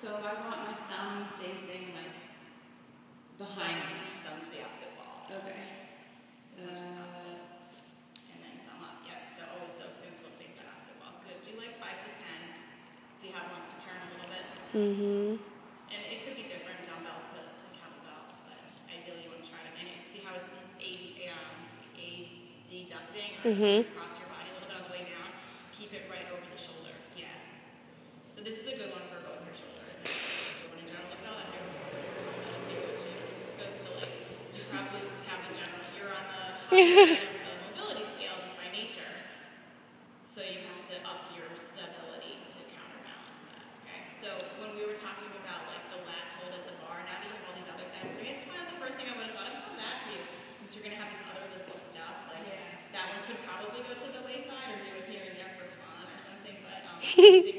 So I want my thumb facing like behind me. Thumb's the opposite wall. Okay. And then thumb up. Yeah, so always still face that opposite wall. Good. Do like 5 to 10. See how it wants to turn a little bit. And it could be different dumbbell to kettlebell, but ideally you want to try to see how it's deducting across your body a little bit on the way down. Keep it right over the shoulder. Yeah. So this is a good one for both your shoulders. Good one in general. Look at all that hair too. It just goes to like you probably just have a general. You're on the higher end of the mobility scale just by nature. So you have to up your stability to counterbalance that. Okay. So when we were talking about like the lat hold at the bar, now that you have all these other things, it's kind of the first thing I would have thought. It's not bad for you since you're gonna have this other list of stuff. Like that one could probably go to the wayside or do it here and there for fun or something. But